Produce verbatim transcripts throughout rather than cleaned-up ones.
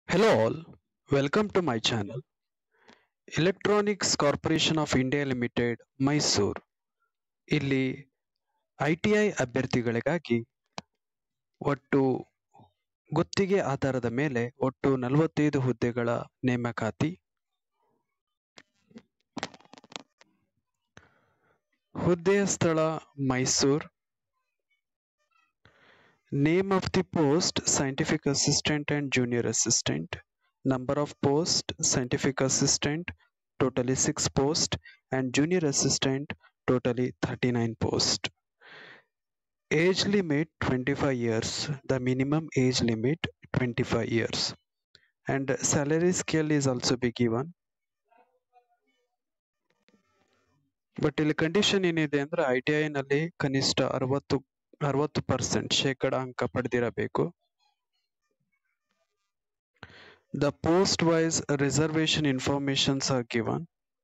Hello all, welcome to my channel. Electronics Corporation of India Limited, Mysuru. ಇಲ್ಲಿ I T I ಅಭ್ಯರ್ಥಿಗಳಿಗಾಗಿ ಒಟ್ಟು ಗುತ್ತಿಗೆ ಆಧಾರದ ಮೇಲೆ ಒಟ್ಟು ನಲವತ್ತೈದು ಹುದ್ದೆಗಳ ನೇಮಕಾತಿ. ಹುದ್ದೆಯ ಸ್ಥಳ Mysuru. Name of the post scientific assistant and junior assistant. Number of post scientific assistant totally six post and junior assistant totally thirty-nine post. Age limit twenty-five years. The minimum age limit twenty-five years. And salary scale is also be given. But ಇಲ್ಲಿ condition ಏನಿದೆ ಅಂದ್ರೆ I T I ನಲ್ಲಿ ಕನಿಷ್ಠ ಅರವತ್ತು ಅರವತ್ತು percent ಶೇಕಡ ಅಂಕ ಪಡೆದಿರಬೇಕು. The post wise reservation informations are given.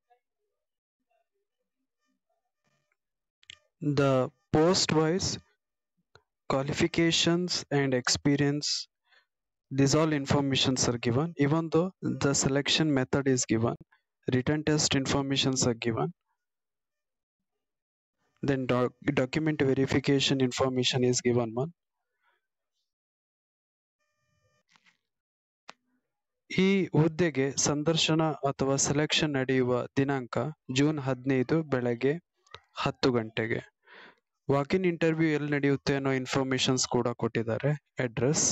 The post wise qualifications and experience, these all informations are given. Even though the selection method is given, written test informations are given. Then doc document verification information is given one. ಈ ಹುದ್ದೆಗೆ ಸಂದರ್ಶನ ಅಥವಾ selection ನಡೆಯುವ ದಿನಾಂಕ June ಹದಿನೈದು ಬೆಳಗ್ಗೆ ಹತ್ತು ಗಂಟೆಗೆ. ವಾಕಿನ್ ಇಂಟರ್ವ್ಯೂ ಎಲ್ಲಿ ನಡೆಯುತ್ತೆ ಅನ್ನೋ ಇನ್ಫಾರ್ಮೇಶನ್ಸ್ ಕೂಡ ಕೊಟ್ಟಿದ್ದಾರೆ. ಅಡ್ರೆಸ್.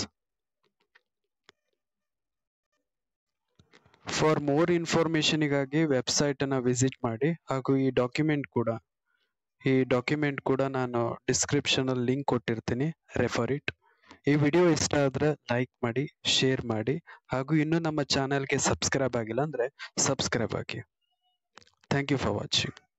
ಫಾರ್ ಮೋರ್ ಇನ್ಫಾರ್ಮೇಶನ್ಗಾಗಿ ವೆಬ್ಸೈಟ್ ಅನ್ನ ವಿಸಿಟ್ ಮಾಡಿ. ಹಾಗೂ ಈ ಡಾಕ್ಯುಮೆಂಟ್ ಕೂಡ ಈ ಡಾಕ್ಯುಮೆಂಟ್ ಕೂಡ ನಾನು ಡಿಸ್ಕ್ರಿಪ್ಷನ್ ಅಲ್ಲಿ ಲಿಂಕ್ ಕೊಟ್ಟಿರ್ತೀನಿ, ರೆಫರ್ ಇಟ್. ಈ ವಿಡಿಯೋ ಇಷ್ಟ ಆದ್ರೆ ಲೈಕ್ ಮಾಡಿ, ಶೇರ್ ಮಾಡಿ, ಹಾಗೂ ಇನ್ನೂ ನಮ್ಮ ಚಾನೆಲ್ಗೆ ಸಬ್ಸ್ಕ್ರೈಬ್ ಆಗಿಲ್ಲ ಅಂದ್ರೆ ಸಬ್ಸ್ಕ್ರೈಬ್ ಆಗಿ. Thank you for watching.